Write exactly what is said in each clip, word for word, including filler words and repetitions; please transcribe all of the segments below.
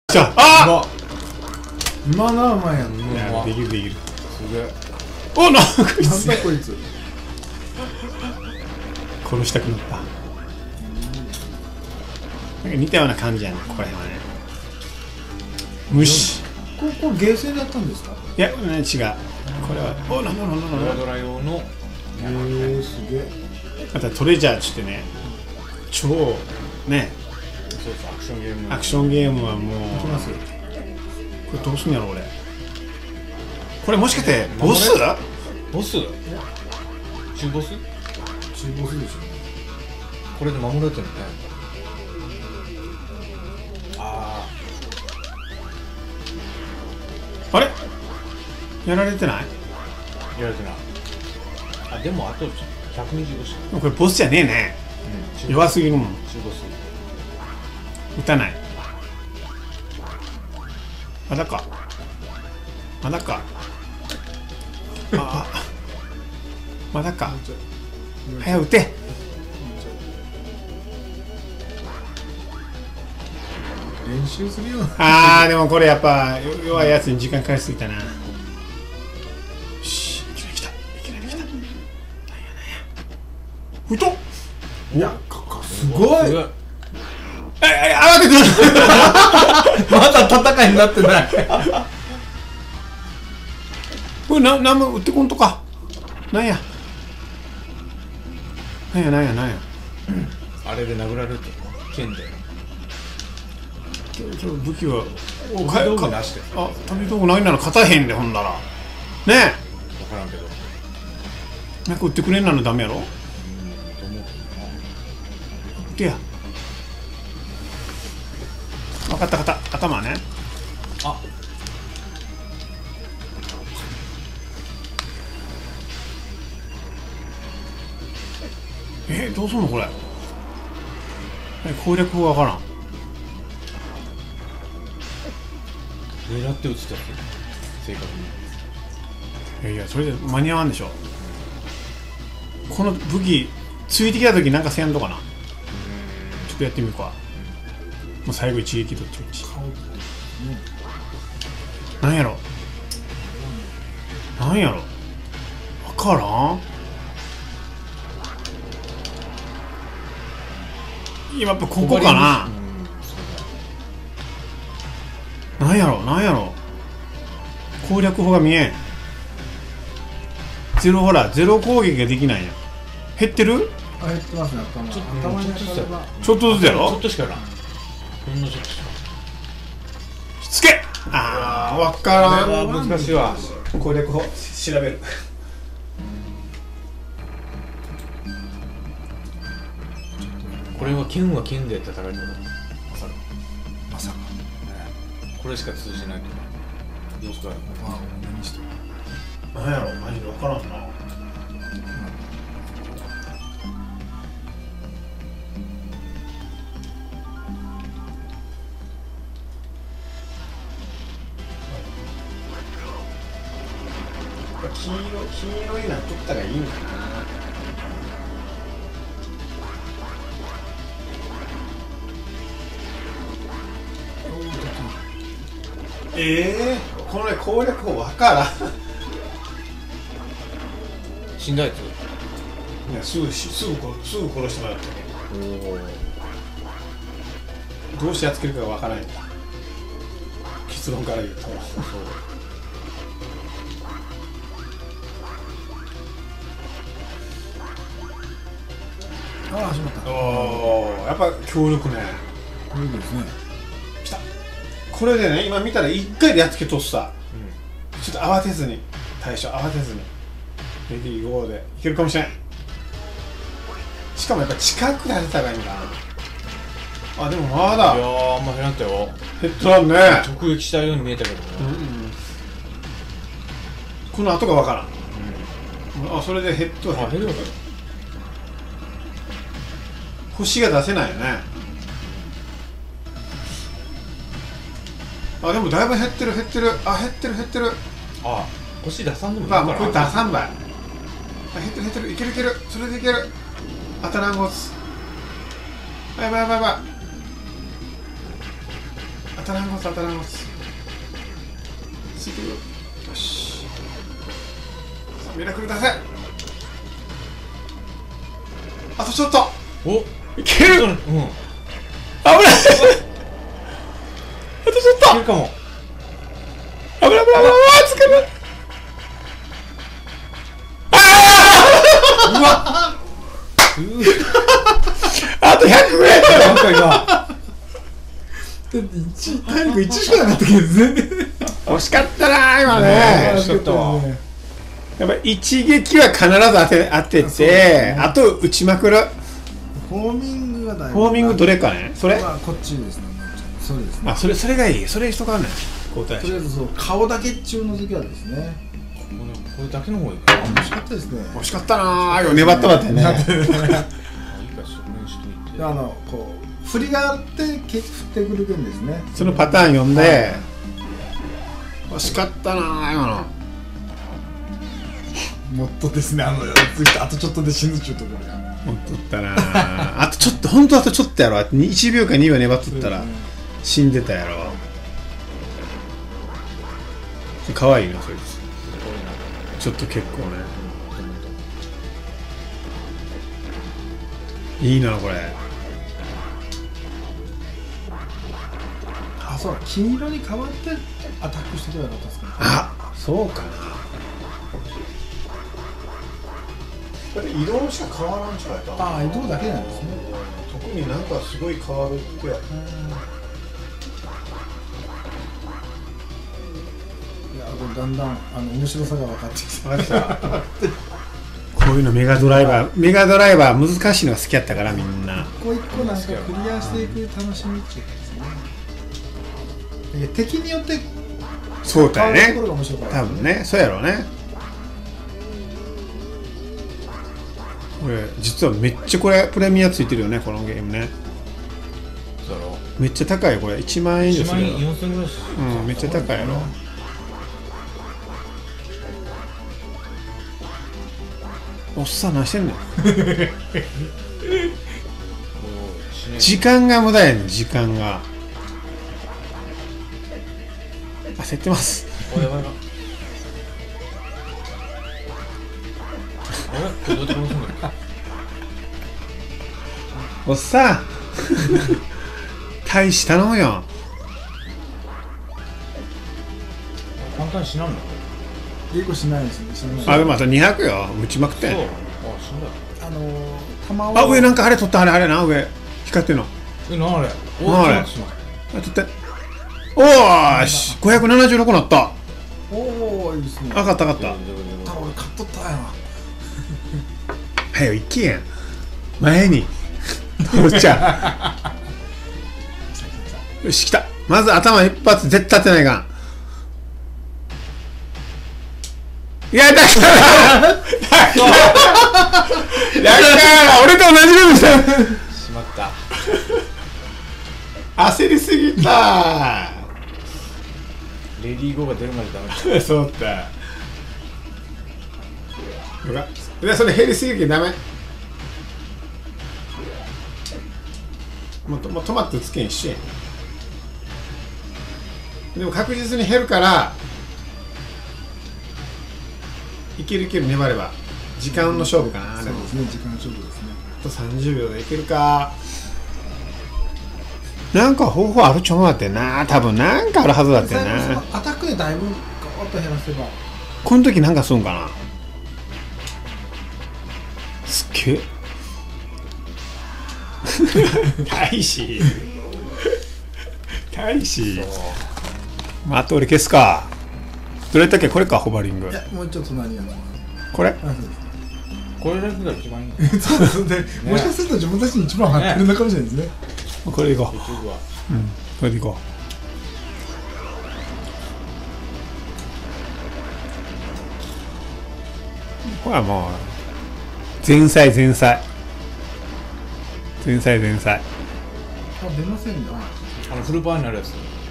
じゃあ、あ今なうまいやん。 いや、できるできる。 すげえ。 お、なんかこいなんつだこいつ。 殺したくなった。なんか似たような感じやね、ここら辺はね。虫。 ここゲーセンでやったんですか。 いや、ね、違う。これは、お、なんだなんだなんだ。 ドラ用のへえ、すげえ。 またトレジャーっつってね、超ね、 そうそうアクションゲームアクションゲームはもう、 いきます。 これどうすんやろ俺。これもしかしてボス？ ボス中ボス中ボスでしょ。 これで守られてるね。ああれ？やられてない？ あやられてない。あでもあとひゃくにじゅうごし、 これボスじゃねえね。 うん、 弱すぎるもん。 中ボス。 撃たない。まだか。まだか。ああ。まだか。早く撃て。 練習するよ。 ああ、でもこれやっぱ弱いやつに時間かかりすぎたな。よし、いきなり来た。いきなり来た。なんやなんや。撃とっ。 いや、すごい。 え、え、慌ててる。 まだ戦いになってない。 これな、なんも撃ってこんとか。なんや。なんやなんやなんや。 あれで殴られるって剣でちょ、ちょ、武器は。お、 飛び道具なしであ、飛び道具ないなら勝たへんで、ほんなら。ねえ。 分からんけど、 なんか撃ってくれんなのダメやろ。 うんと思うけどな。 撃てや。分かった分かった。頭ね。 あえー、どうすんのこれ。え、攻略法わからん。 狙って撃つってやつ正確に。 いやいや、それで間に合わんでしょ。この武器ついてきた時なんかせんとかな。ちょっとやってみるか。もう最後一撃どっちみち。なんやろなんやろわからん。今やっぱここかな。 うんそうなんやろなんやろ攻略法が見えん。ゼロ、ほらゼロ攻撃ができないやん。減ってる。 あ、減ってますね。頭。 ちょっと頭にちょっとずつやろちょっとずつやろ。 だちょっとしかやらん。ほんのちょっとしか。 しつけ。ああ、わからん。 これは難しいわ。 攻略法調べる。 これは剣は剣で戦いのまさかまさか。 これしか通じないと様子がある。 まあ、何しても。 なんやろマジでわからんな。黄色、黄色いなっとったがいいんかな。ええー、このね攻略法わからん。 死んだやつ。 いや、すぐしすぐこすぐ殺してもらったけおお。 どどうしてやっつけるかがわからない。結論から言うと。 ああ、しまった。 おお、やっぱ強力ね。 いいですね。 きた。これでね、今見たら一回でやっつけとっさ。 うちょっと慌てずに、対処慌てずに。レディーゴーでいけるかもしれん。しかもやっぱ近くで当てた方がいいんだ。あ、でもまん。 だいやーあんま減らんかったよ。 ヘッドランね。 直撃したように見えたけどね。 うんうん、この後がわからん。あ、それでヘッドあ減るわけ。 星が出せないよね。あ、でもだいぶ減ってる減ってる。あ、減ってる減ってる。 あ星出さんでもいいまあから。 もうこれ出さんばい。あ、減ってる減ってる。いけるいける。それでいける。当たらんごつ。やばいやばいやばい。 たらんごつ当たらんごつついてくる。よし、さあミラクル出せ。あとちょっと。 お、 いける。 うん、うん、 危ないあとちょっと。 いるかも。 危ない危ない危ない、つかない。 うわあとひゃくぐらいだよ。 なんか今だって一体力いちしかなかったけどですね。 惜しかったな今ね。 惜しかったわ。 やっぱ一撃は必ず当て当てて、 ね、 あと打ちまくる。 フォーミングが大事。 フォーミングどれかね。それ？ はこっちですね。そうですね。 あ、それそれがいい。それしとかんねん。交代しとりあえずそう顔だけ中の時はですね。 これだけの方がいい。 惜しかったですね。 惜しかったなよ。粘ったわってね。 あ、いいか、それにしといて。 あのこう振りがあってけ振ってくるくんですね。 そのパターン読んで、惜しかったな今の。 もっとですね、あのあとちょっとで死ぬちゅうところが。 もっとったなあとちょっと、本当あとちょっとやろ。いちびょうかにびょう粘っとったら死んでたやろ。かわいいなそいつ。ちょっと結構ねいいなこれ。 あ、そうだ、金色に変わってアタックしてくればよかったですかね。 あ、そうかな。これ移動しか変わらんちゃうか。 ああ、移動だけなんですね。 特になんかすごい変わるっては。 いや、これだんだんあの面白さが分かってきて。 分かってきた。こういうのメガドライバー、メガドライバー難しいのが好きやったからみんな。 一個一個なんかクリアしていく楽しみっていうかですね。いや、敵によってそうだよね変わるところが面白かった多分ね。そうやろうね。これ実はめっちゃこれプレミアついてるよねこのゲームね。 そうだろ。 めっちゃ高いよこれ。いちまんえん以上 1万するよ。 よんせんぐらいする。 うん、めっちゃ高いやろ。おっさん何してんの。時間が無駄やねん。時間が焦ってます。 おやばいな。あれ、これどうやって殺すんだろう。 おっさん大使頼むよ。 簡単に死なんの？ 結構しないですね。しない。 あ、でもあとにひゃくよ。打ちまくってんそう。 の。 あ、死んだ。 あのー、弾をあ、上なんかあれ取った。あれあれな、上光ってんの。 え、なあれ。お、 なあれちょっと待ってあ、取って。おーしごひゃくななじゅうろくなった。 おお、いいですね。 あ、かったかった。 あ、俺買っとったやな。 はよ行けやん。前に取っちゃう。よし来た。まず頭一発絶対当てないかん。いや、だからだから俺と同じようにした。 しまった。 焦りすぎた。 レディーゴーが出るまでダメだ。 そうだ。よかった。それ減りすぎるけどダメ。もうともう止まってつけん一緒やん。でも確実に減るからいけるいける。粘れば時間の勝負かな。 そうですね、時間勝負ですね。 あとさんじゅうびょうでいけるか。なんか方法あるちょうだってな。多分なんかあるはずだって最後そな。 のアタックでだいぶガーッと減らせば。 この時なんかするんかな。すっげえ大使大使。まあ、あと俺消すか。どれやったっけ。これか。ホバリングいや、もうちょっと隣やな。 これ。 あ、そうです。 これだけが一番いい。 そうですね。もしかすると自分たちに一番入ってるのかもしれないですね。 これでいこ結局は。 う。うん、これでいこう。これはもう前菜前菜前菜前菜。 あ、出ませんね。 あのフルパワーになるやつ。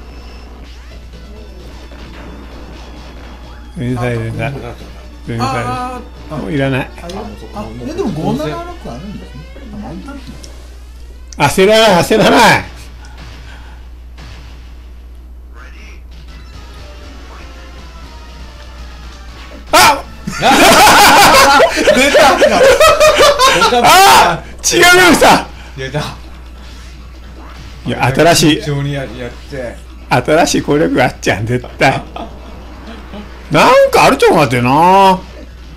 前菜前菜前菜。 ああ、 もういらない。 あ、あ、え、でもごーななろくあるんですね。あ、満タン。 焦らない焦らない。 あ出たあ違うよさ出たいや新しい非常にややって新しい攻略があっちゃん絶対なんかあるちゃうかってなうん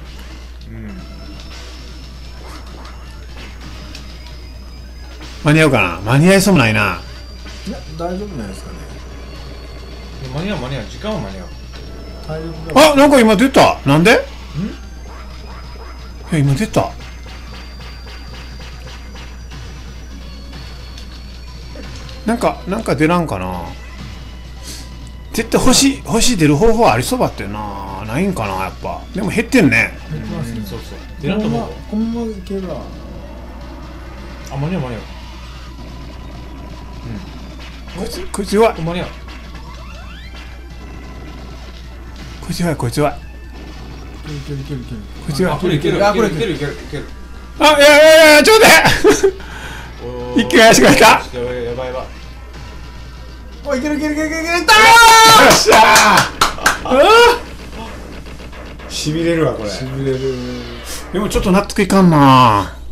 間に合うかな間に合いそうもないないや大丈夫ないですかね。 間に合う間に合う時間は間に合う体力があなんか今出たなんでえ今出たなんかなんか出らんかな絶対星星出る方法ありそうばってなないんかなやっぱでも減ってんね減ってますね。 そうそう出らんと思うこのままいけばあ間に合う間に合うこいつこいつ弱い間に合うこいつ弱いこいつ弱いいけるいけるいけるいこいつ弱いあこれいけるあこれいけるいけるいけるあいやいやいやちょっと待っておー一気に足が来たやばいやばいやばいける。おいけるいけるいけるいけるいける。 よっしゃーしびれるわこれしびれる。 でもちょっと納得いかんな